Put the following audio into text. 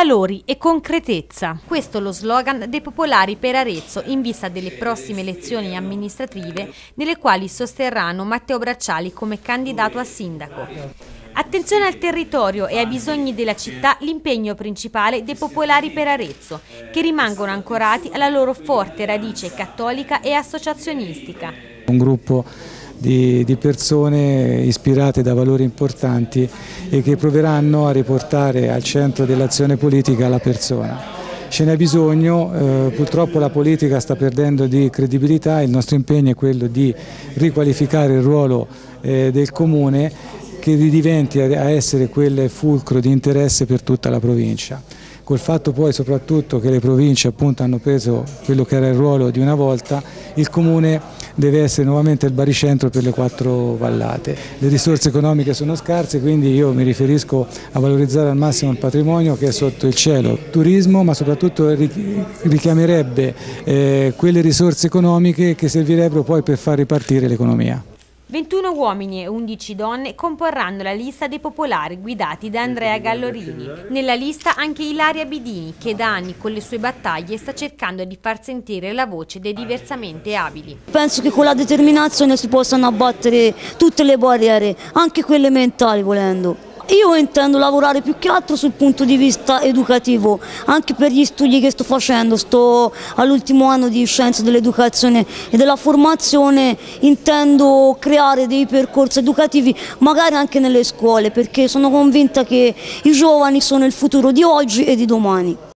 Valori e concretezza. Questo è lo slogan dei Popolari per Arezzo in vista delle prossime elezioni amministrative nelle quali sosterranno Matteo Bracciali come candidato a sindaco. Attenzione al territorio e ai bisogni della città, l'impegno principale dei Popolari per Arezzo, che rimangono ancorati alla loro forte radice cattolica e associazionistica. Un gruppo di persone ispirate da valori importanti e che proveranno a riportare al centro dell'azione politica la persona. Ce n'è bisogno, purtroppo la politica sta perdendo di credibilità, il nostro impegno è quello di riqualificare il ruolo del Comune che ridiventi a essere quel fulcro di interesse per tutta la provincia. Col fatto poi soprattutto che le province appunto hanno preso quello che era il ruolo di una volta, il Comune deve essere nuovamente il baricentro per le 4 vallate. Le risorse economiche sono scarse, quindi io mi riferisco a valorizzare al massimo il patrimonio che è sotto il cielo, turismo, ma soprattutto richiamerebbe quelle risorse economiche che servirebbero poi per far ripartire l'economia. 21 uomini e 11 donne comporranno la lista dei Popolari guidati da Andrea Gallorini. Nella lista anche Ilaria Bidini, che da anni con le sue battaglie sta cercando di far sentire la voce dei diversamente abili. Penso che con la determinazione si possano abbattere tutte le barriere, anche quelle mentali volendo. Io intendo lavorare più che altro sul punto di vista educativo, anche per gli studi che sto facendo, sto all'ultimo anno di scienze dell'educazione e della formazione, intendo creare dei percorsi educativi magari anche nelle scuole, perché sono convinta che i giovani sono il futuro di oggi e di domani.